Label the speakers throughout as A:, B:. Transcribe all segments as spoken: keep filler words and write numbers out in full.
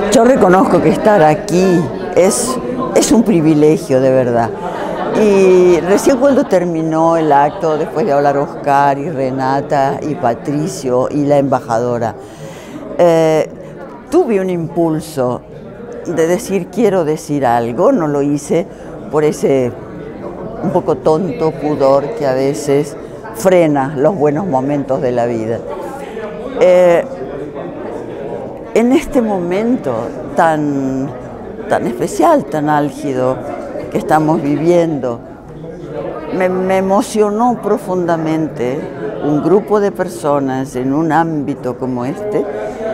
A: Yo reconozco que estar aquí es, es un privilegio de verdad. Y recién cuando terminó el acto, después de hablar Oscar y Renata y Patricio y la embajadora, eh, tuve un impulso de decir quiero decir algo. No lo hice por ese un poco tonto pudor que a veces frena los buenos momentos de la vida. Eh, en este momento tan, tan especial, tan álgido que estamos viviendo, me, me emocionó profundamente un grupo de personas en un ámbito como este,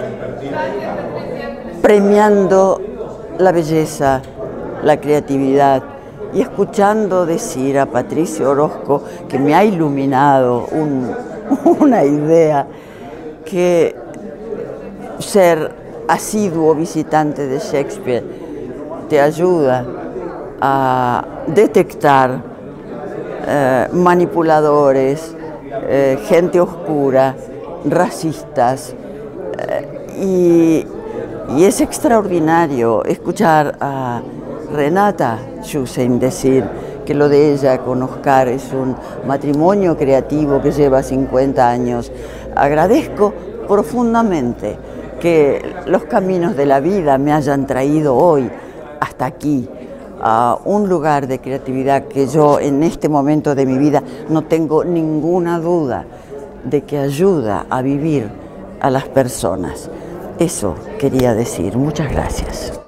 A: premiando la belleza, la creatividad, y escuchando decir a Patricio Orozco, que me ha iluminado un, una idea, que ser asiduo visitante de Shakespeare te ayuda a detectar eh, manipuladores, eh, gente oscura, racistas, eh, y, y es extraordinario escuchar a Renata Schusen decir que lo de ella con Oscar es un matrimonio creativo que lleva cincuenta años. Agradezco profundamente que los caminos de la vida me hayan traído hoy hasta aquí, a un lugar de creatividad que yo en este momento de mi vida no tengo ninguna duda de que ayuda a vivir a las personas. Eso quería decir. Muchas gracias.